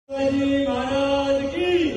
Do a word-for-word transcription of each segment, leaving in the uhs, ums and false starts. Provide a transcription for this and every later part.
शिवाजी महाराज की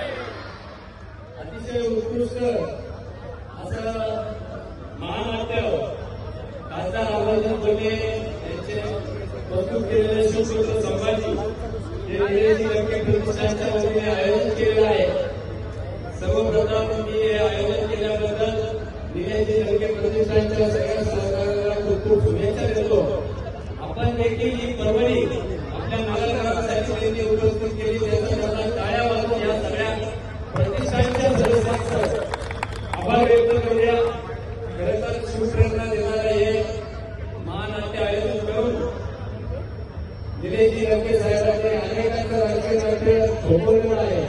अतिशय उत्कृष्ट असं महानाट्य खासदार आवर्जून बोलले यांचे प्रस्तुत केलेले सुपुत्र संभाजी हे निलेजी लंके प्रतिष्ठानच्या वतीने आयोजन केलेलं आहे। सर्वप्रथम मी हे आयोजन केल्याबद्दल निलेजी लंके प्रतिष्ठानच्या सगळ्या सहकार्याला खूप खूप शुभेच्छा देतो। आपण देखील ही पर्वणी आपल्या नागरिकांसाठी त्यांनी उपस्थित केली त्याचा मला टाळ्या वाजवून या सगळ्या प्रतिष्ठानच्या सदस्यांचं आभार व्यक्त करूया। खरं तर शिवप्रेरणा देणारं हे महानाट्य आयोजन करून निलेजी लंके साहेबांनी अनेकांचं राजकीय नाट्य थोपवलेलं आहे।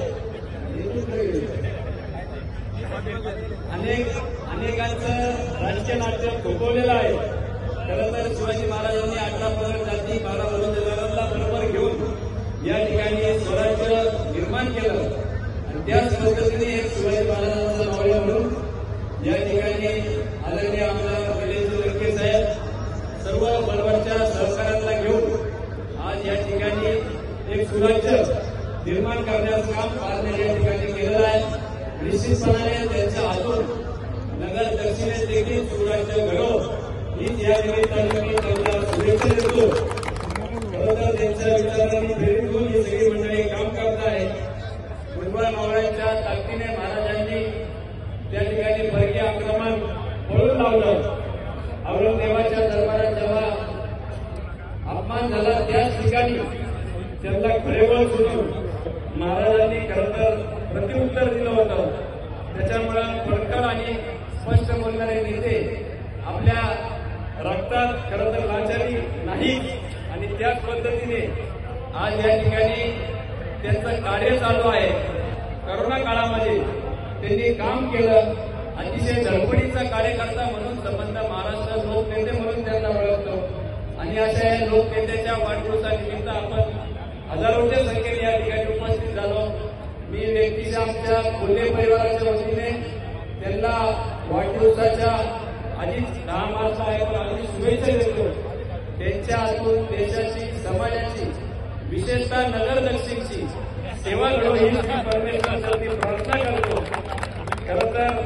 अनेक अनेकांचं राजकीय नाट्य थोपवलेलं आहे। खरं तर शिवाजी महाराजांनी अठरा पगड जाती बारा बलुतेदारांना बरोबर घेऊन या ठिकाणी स्वराज्य निर्माण केलं आणि त्याच पद्धतीने एक शिवाजी महाराजांचा मावळा म्हणून या ठिकाणी आदरणीय आमदार निलेजी लंके साहेब सर्व बरोबरच्या सहकार्याला घेऊन आज या ठिकाणी एक सुराज्य निर्माण करण्याचं काम पारणे या ठिकाणी केलेलं आहे। निश्चितपणाने त्यांच्या हातून नगर दक्षिणेत देखील सुराज्य घडो हीच या निमित्ताने मी त्यांना शुभेच्छा देतो। खरं तर त्यांच्या विचारांनी प्रेरित होऊन ही सगळी मंडळी काम करत आहे। पूर्वा मावळ्यांच्या ताकदीने महाराजांनी त्या ठिकाणी परकीय आक्रमण पळून लावलं। औरंगजेबाच्या दरबारात जेव्हा अपमान झाला त्याच ठिकाणी त्यांना खरेबळ सुटून महाराजांनी खरं तर प्रत्युत्तर दिलं होतं। त्याच्यामुळे फडकड आणि स्पष्ट बोलणारे नेते आपल्या रक्तात खरं तर लाचारी नाही आणि त्याच पद्धतीने आज या ठिकाणी त्यांचं कार्य चालू आहे। करोना काळामध्ये त्यांनी काम केलं। अतिशय धडपडीचा कार्यकर्ता म्हणून संबंध महाराष्ट्र लोकनेते म्हणून त्यांना ओळखतो आणि अशा या लोकनेत्याच्या वाढदिवसानिमित्त आपण हजारोच्या संख्येने या ठिकाणी उपस्थित झालो। मी व्यक्तीच्या आमच्या कोल्हे परिवाराच्या वतीने त्यांना वाढदिवसाच्या आधीच दहा मार्च आहे पण आम्ही शुभेच्छा देतो। त्यांच्या हातून देशाची समाजाची विशेषतः नगर दक्षिणची सेवा घडो ही परमेश्वरासाठी प्रार्थना करतो। खरं तर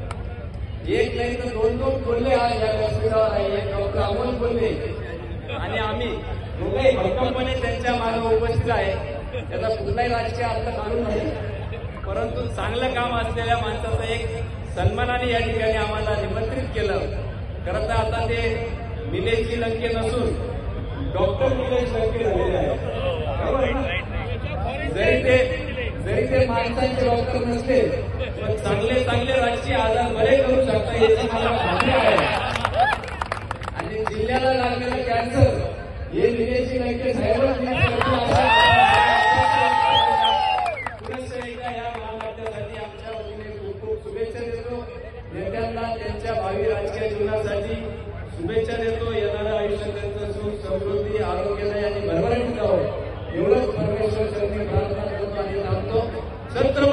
एक नाही तर दोन दोन बोलले आज या व्यासपीठावर आहे एक डॉक्टर अमोल बोलले आणि आम्ही दोघेही भक्कमपणे त्यांच्या मागे उपस्थित आहे। त्याचा कुठलाही राजकीय अर्थ काढून नाही परंतु चांगलं काम असलेल्या माणसाचं एक सन्मानाने या ठिकाणी आम्हाला निमंत्रित केलं। खरं तर आता ते निलेजी लंके नसून डॉक्टर निलेश लंके झालेले आहे। जरी ते जरी ते माणसांचे डॉक्टर नसते पण चांगले चांगले राजकीय आजार बरे करू शकता याची मला खात्री आहे। आणि जिल्ह्याला लागलेलं कॅन्सर हे निलेजी लंके साहेबच नेत्यांना त्यांच्या भावी राजकीय जीवनासाठी शुभेच्छा देतो। येणाऱ्या आयुष्यात त्यांचं सुख समृद्धी आरोग्याने आणि भरभराटीत जावं एवढंच परमेश्वर चरणी प्रार्थना करतो आणि थांबतो। छत्रपती